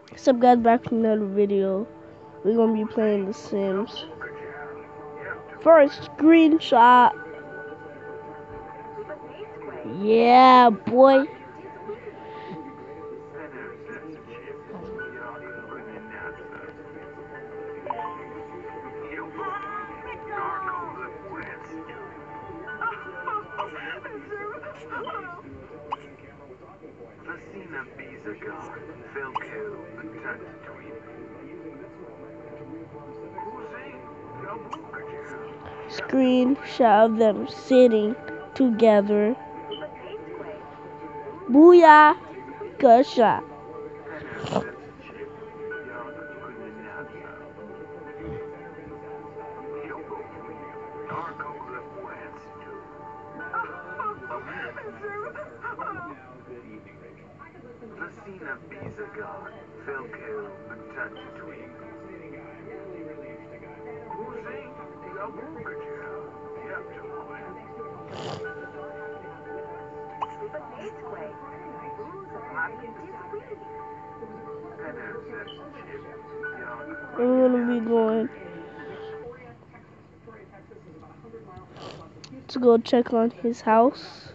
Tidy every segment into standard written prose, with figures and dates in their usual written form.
What's up, guys? Back from another video. We're gonna be playing The Sims. First screenshot. Yeah, boy. Screenshot of them sitting together. Booyah! Good shot. We're gonna be going to go check on his house.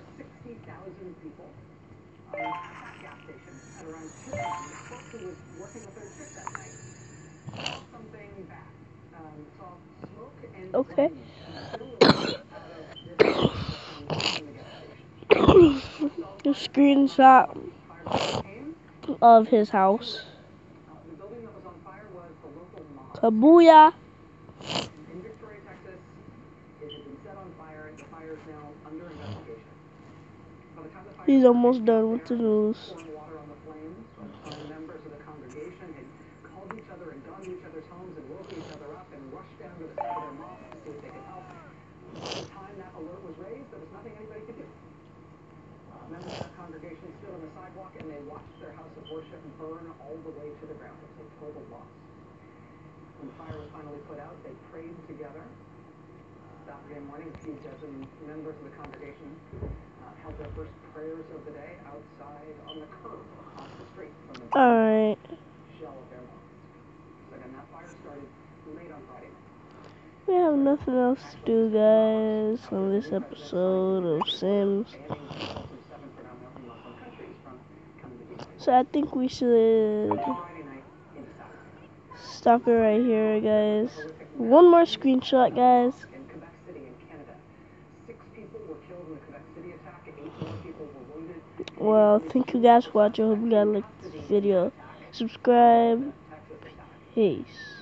Okay. A screenshot of his house. Kabooyah! He's almost done with the news. Members of the congregation stood on the sidewalk and they watched their house of worship burn all the way to the ground. It was a total loss. When the fire was finally put out, they prayed together. Saturday morning, a few dozen members of the congregation held their first prayers of the day outside on the curb across the street from the Alright. shell of their homes. So again, that fire started late on Friday night. We have nothing else to do, guys, on this episode of Sims. So I think we should stop it right here, guys. One more screenshot, guys. In Quebec City in Canada, 6 people were killed in the Quebec City attack, 8 more people were wounded. Well, thank you guys for watching. I hope you guys liked this video. Subscribe. Peace.